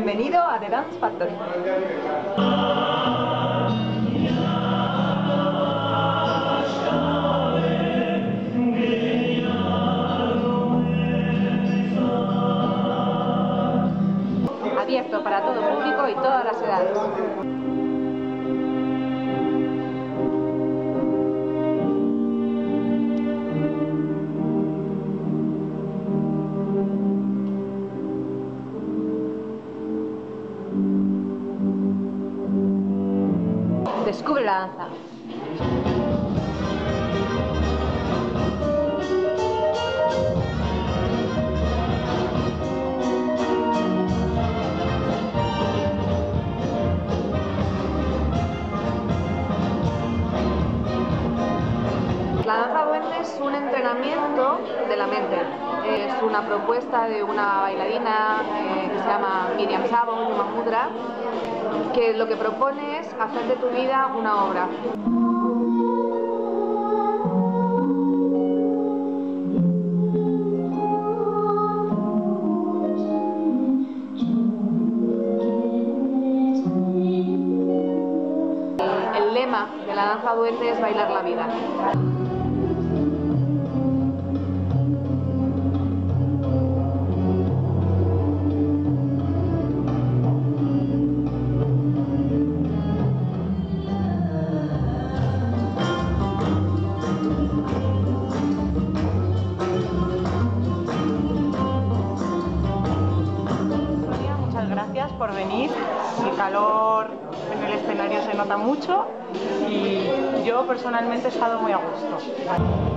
Bienvenido a The Dance Factory. Abierto para todo público y todas las edades. Descubre la danza. La danza duende es un entrenamiento de la mente. Es una propuesta de una bailarina que se llama Miriam Sabo, Yuma Mudra, que lo que propone es hacer de tu vida una obra. El lema de la danza duende es bailar la vida. Muchas gracias por venir. El calor en el escenario se nota mucho y yo personalmente he estado muy a gusto.